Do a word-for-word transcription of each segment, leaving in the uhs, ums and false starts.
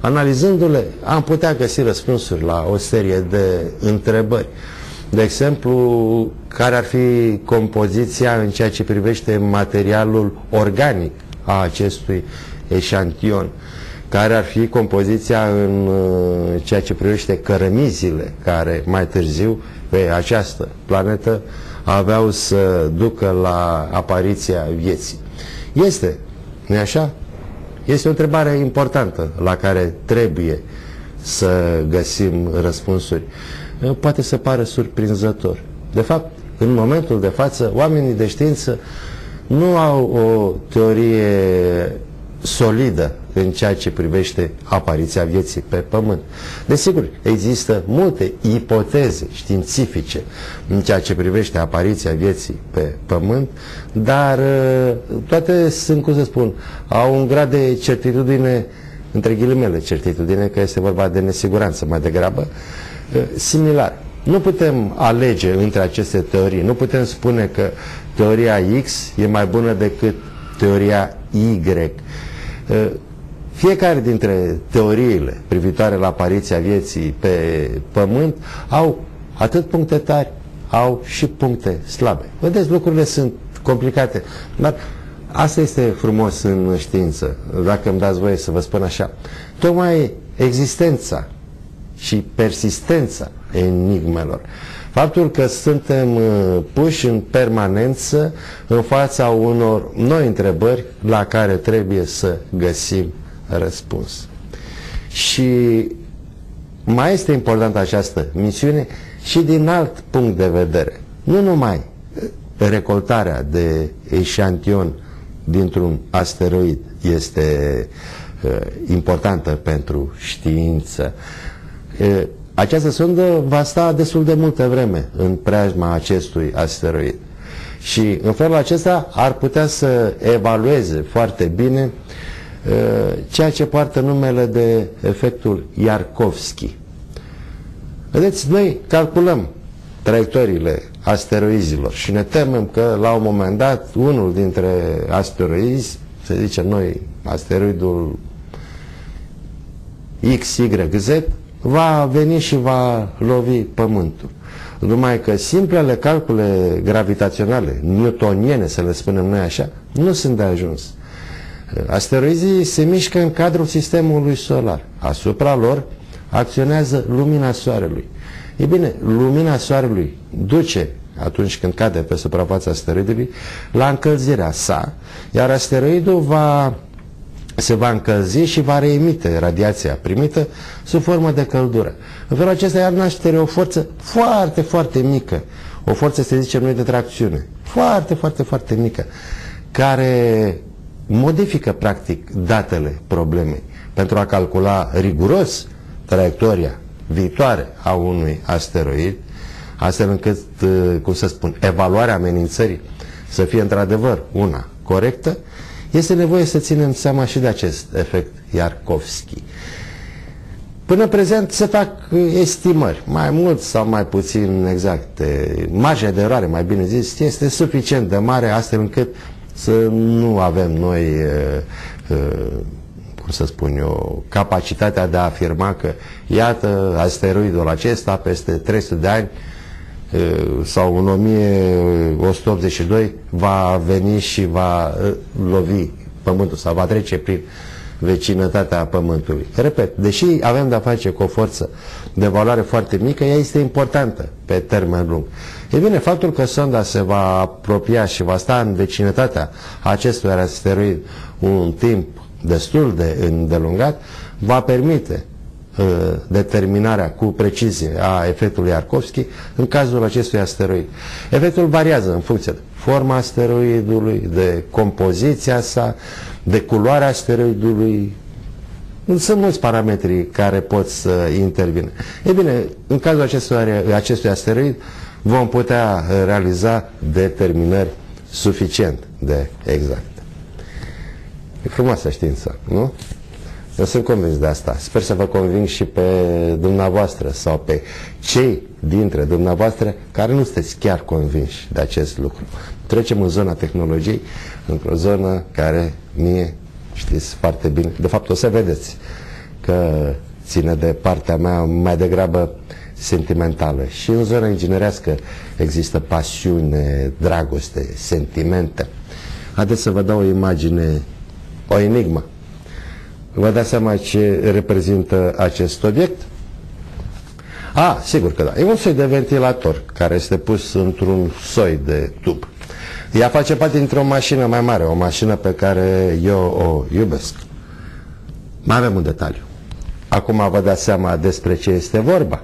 Analizându-le, am putea găsi răspunsuri la o serie de întrebări. De exemplu, care ar fi compoziția în ceea ce privește materialul organic a acestui eșantion? Care ar fi compoziția în ceea ce privește cărămizile care mai târziu pe această planetă aveau să ducă la apariția vieții? Este, nu-i așa? Este o întrebare importantă la care trebuie să găsim răspunsuri. Poate să pară surprinzător. De fapt, în momentul de față, oamenii de știință nu au o teorie solidă în ceea ce privește apariția vieții pe Pământ. Desigur, există multe ipoteze științifice în ceea ce privește apariția vieții pe Pământ, dar toate sunt, cum să spun, au un grad de certitudine, între ghilimele certitudine, că este vorba de nesiguranță mai degrabă, similar. Nu putem alege între aceste teorii, nu putem spune că teoria X e mai bună decât teoria Y. Fiecare dintre teoriile privitoare la apariția vieții pe Pământ au atât puncte tari, au și puncte slabe. Vedeți, lucrurile sunt complicate, dar asta este frumos în știință, dacă îmi dați voie să vă spun așa. Tocmai existența și persistența enigmelor, faptul că suntem puși în permanență în fața unor noi întrebări la care trebuie să găsim răspuns. Și mai este importantă această misiune și din alt punct de vedere. Nu numai recoltarea de eșantion dintr-un asteroid este uh, importantă pentru știință. Uh, această sondă va sta destul de multă vreme în preajma acestui asteroid și în felul acesta ar putea să evalueze foarte bine uh, ceea ce poartă numele de efectul Iarkovski. Vedeți, noi calculăm traiectoriile asteroizilor și ne temem că la un moment dat unul dintre asteroizi, să zicem noi asteroidul X Y Z, va veni și va lovi Pământul. Numai că simplele calcule gravitaționale, newtoniene, să le spunem noi așa, nu sunt de ajuns. Asteroizii se mișcă în cadrul sistemului solar. Asupra lor acționează lumina Soarelui. E bine, lumina Soarelui duce, atunci când cade pe suprafața asteroidului, la încălzirea sa, iar asteroidul va, se va încălzi și va reemite radiația primită sub formă de căldură. În felul acesta iar naștere o forță foarte, foarte mică, o forță, să zicem noi, de tracțiune, foarte, foarte, foarte mică, care modifică, practic, datele problemei pentru a calcula riguros traiectoria viitoare a unui asteroid, astfel încât, cum să spun, evaluarea amenințării să fie într-adevăr una corectă. Este nevoie să ținem seama și de acest efect Iarkovski. Până prezent se fac estimări, mai mult sau mai puțin exacte. Marja de eroare, mai bine zis, este suficient de mare, astfel încât să nu avem noi, cum să spun eu, capacitatea de a afirma că, iată, asteroidul acesta peste trei sute de ani sau în o mie o sută optzeci și doi va veni și va lovi Pământul sau va trece prin vecinătatea Pământului. Repet, deși avem de-a face cu o forță de valoare foarte mică, ea este importantă pe termen lung. E bine, faptul că sonda se va apropia și va sta în vecinătatea acestui asteroid un timp destul de îndelungat va permite determinarea cu precizie a efectului Iarkovski în cazul acestui asteroid. Efectul variază în funcție de forma asteroidului, de compoziția sa, de culoarea asteroidului. Sunt mulți parametri care pot să intervină. E bine, în cazul acestui, acestui asteroid vom putea realiza determinări suficient de exacte. E frumoasă știința, nu? Eu sunt convins de asta. Sper să vă conving și pe dumneavoastră sau pe cei dintre dumneavoastră care nu sunteți chiar convinși de acest lucru. Trecem în zona tehnologiei, într-o zonă care mie, știți foarte bine, de fapt o să vedeți că ține de partea mea mai degrabă sentimentală. Și în zona inginerească există pasiune, dragoste, sentimente. Haideți să vă dau o imagine, o enigmă. Vă dați seama ce reprezintă acest obiect? A, sigur că da. E un soi de ventilator care este pus într-un soi de tub. Ea face parte dintr-o mașină mai mare, o mașină pe care eu o iubesc. Mai avem un detaliu. Acum vă dați seama despre ce este vorba.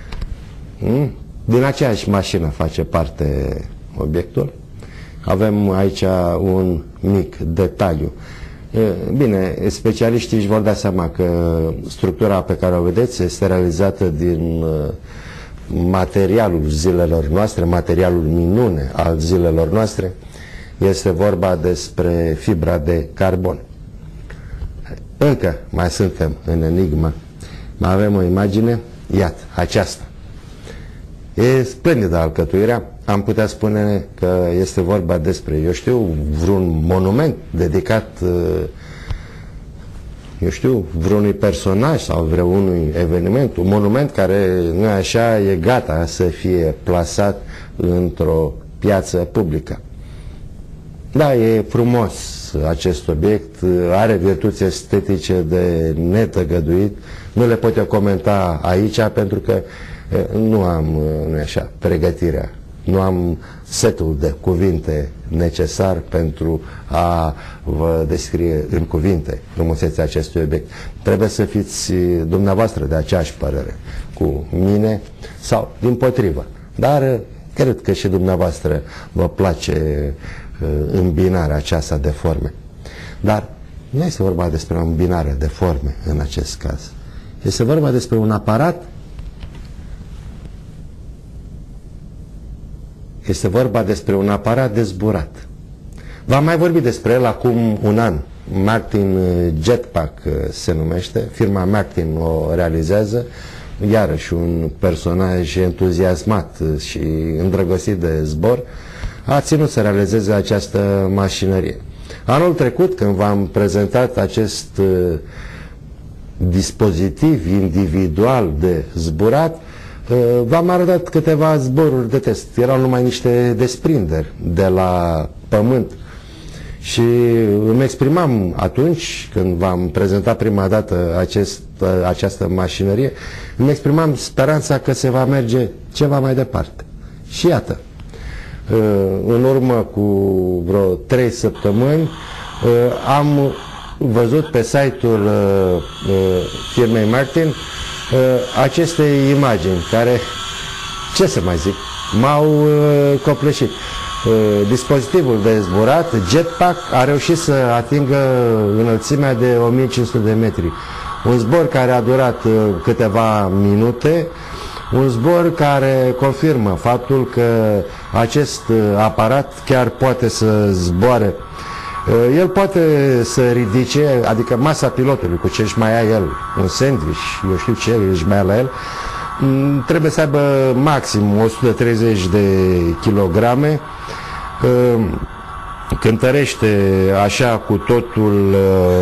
Din aceeași mașină face parte obiectul. Avem aici un mic detaliu. Bine, specialiștii își vor da seama că structura pe care o vedeți este realizată din materialul zilelor noastre, materialul minune al zilelor noastre. Este vorba despre fibra de carbon. Încă mai suntem în enigmă. Mai avem o imagine, iată, aceasta. E splendidă alcătuirea. Am putea spune că este vorba despre, eu știu, vreun monument dedicat, eu știu, vreunui personaj sau vreunui eveniment. Un monument care, nu așa, e gata să fie plasat într-o piață publică. Da, e frumos acest obiect, are virtuți estetice de netăgăduit. Nu le pot eu comenta aici pentru că nu am, nu e așa, pregătirea. Nu am setul de cuvinte necesar pentru a vă descrie în cuvinte frumusețea acestui obiect. Trebuie să fiți dumneavoastră de aceeași părere cu mine sau dimpotrivă. Dar cred că și dumneavoastră vă place îmbinarea aceasta de forme. Dar nu este vorba despre o îmbinare de forme în acest caz. Este vorba despre un aparat. Este vorba despre un aparat de zburat. V-am mai vorbit despre el acum un an. Martin Jetpack se numește. Firma Martin o realizează. Iarăși un personaj entuziasmat și îndrăgostit de zbor a ținut să realizeze această mașinărie. Anul trecut, când v-am prezentat acest uh, dispozitiv individual de zburat, uh, v-am arătat câteva zboruri de test. Erau numai niște desprinderi de la pământ. Și îmi exprimam atunci, când v-am prezentat prima dată acest, uh, această mașinărie, îmi exprimam speranța că se va merge ceva mai departe. Și iată. În urmă cu vreo trei săptămâni am văzut pe site-ul firmei Martin aceste imagini care, ce să mai zic, m-au copleșit. Dispozitivul de zburat, Jetpack, a reușit să atingă înălțimea de o mie cinci sute de metri. Un zbor care a durat câteva minute, un zbor care confirmă faptul că acest aparat chiar poate să zboare. El poate să ridice, adică masa pilotului, cu ce își mai ia el, un sandwich, eu știu ce își mai ia la el, trebuie să aibă maxim o sută treizeci de kilograme, cântărește așa cu totul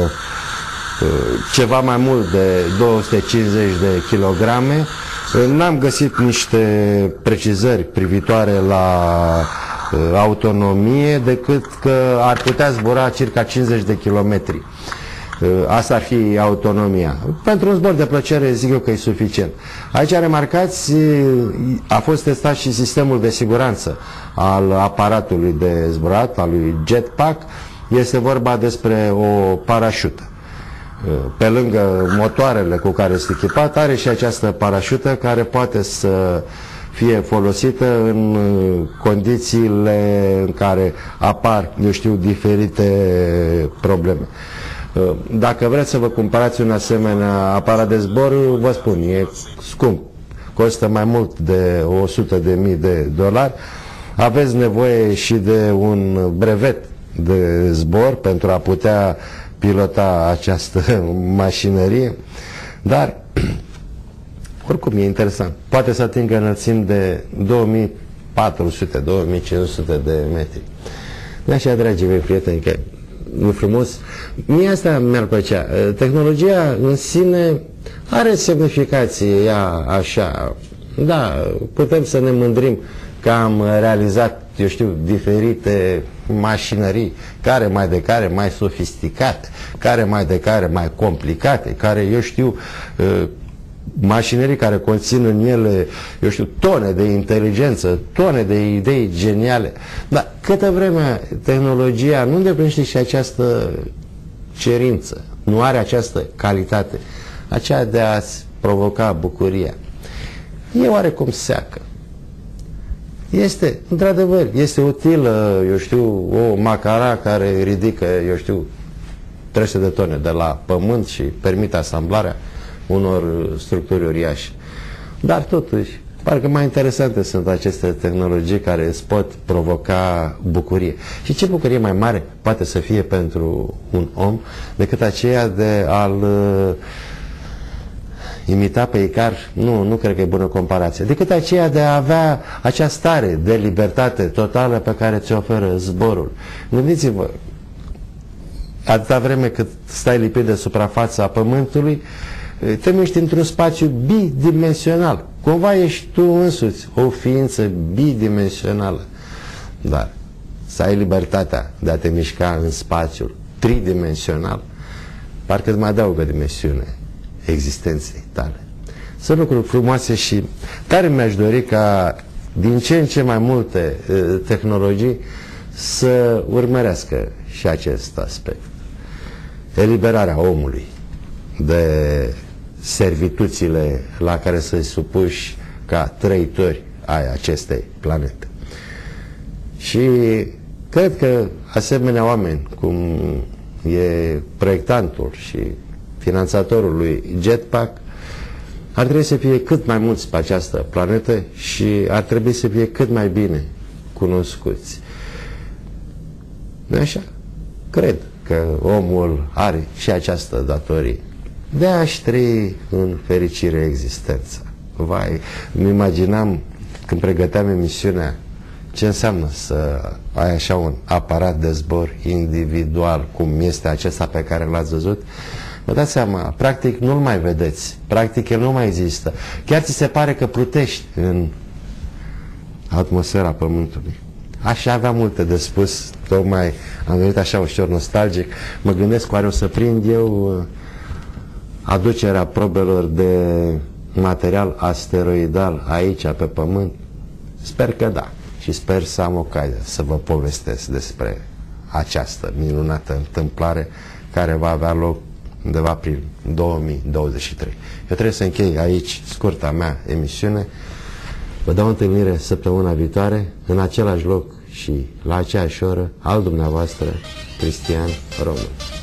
ceva mai mult de două sute cincizeci de kilograme. N-am găsit niște precizări privitoare la uh, autonomie, decât că ar putea zbura circa cincizeci de kilometri. Uh, asta ar fi autonomia. Pentru un zbor de plăcere zic eu că e suficient. Aici, remarcați, a fost testat și sistemul de siguranță al aparatului de zburat, al lui Jetpack. Este vorba despre o parașută. Pe lângă motoarele cu care este echipat, are și această parașută care poate să fie folosită în condițiile în care apar, eu știu, diferite probleme. Dacă vreți să vă cumpărați un asemenea aparat de zbor, vă spun, e scump. Costă mai mult de o sută de mii de dolari. Aveți nevoie și de un brevet de zbor pentru a putea pilota această mașinărie, dar oricum e interesant. Poate să atingă înălțimi de două mii patru sute - două mii cinci sute de metri. De așa, dragii mei prieteni, că e frumos. Mie asta mi-ar plăcea. Tehnologia în sine are semnificație, ea așa. Da, putem să ne mândrim că am realizat, eu știu, diferite mașinării, care mai de care mai sofisticate, care mai de care mai complicate, care, eu știu, mașinării care conțin în ele, eu știu, tone de inteligență, tone de idei geniale. Dar câtă vreme tehnologia nu îndeplinește și această cerință, nu are această calitate, aceea de a-ți provoca bucuria, e oarecum seacă. Este, într-adevăr, este utilă, eu știu, o macara care ridică, eu știu, trei sute de tone de la pământ și permite asamblarea unor structuri uriașe. Dar totuși, parcă mai interesante sunt aceste tehnologii care îți pot provoca bucurie. Și ce bucurie mai mare poate să fie pentru un om decât aceea de a-l uh, imita pe Icar? Nu, nu cred că e bună comparație. Decât aceea de a avea acea stare de libertate totală pe care ți-o oferă zborul. Gândiți-vă, atâta vreme cât stai lipit de suprafața Pământului, te miști într-un spațiu bidimensional. Cumva ești tu însuți o ființă bidimensională. Dar să ai libertatea de a te mișca în spațiul tridimensional, parcă îți mai adaugă dimensiune existenței tale. Sunt lucruri frumoase și tare mi-aș dori ca din ce în ce mai multe uh, tehnologii să urmărească și acest aspect. Eliberarea omului de servituțile la care să-i supuși ca trăitori ai acestei planete. Și cred că asemenea oameni, cum e proiectantul și finanțatorul lui Jetpack, ar trebui să fie cât mai mulți pe această planetă și ar trebui să fie cât mai bine cunoscuți. Nu așa? Cred că omul are și această datorie de a-și trăi în fericire existența. Vai, îmi imaginam când pregăteam emisiunea ce înseamnă să ai așa un aparat de zbor individual cum este acesta pe care l-ați văzut. Vă dați seama, practic nu-l mai vedeți, practic el nu mai există. Chiar ți se pare că plutești în atmosfera Pământului. Așa aveam multe de spus, tocmai am venit așa ușor nostalgic. Mă gândesc oare o să prind eu aducerea probelor de material asteroidal aici pe Pământ? Sper că da. Și sper să am ocazia să vă povestesc despre această minunată întâmplare care va avea loc undeva prin două mii douăzeci și trei. Eu trebuie să închei aici scurta mea emisiune. Vă dau întâlnire săptămâna viitoare, în același loc și la aceeași oră, al dumneavoastră, Cristian Român.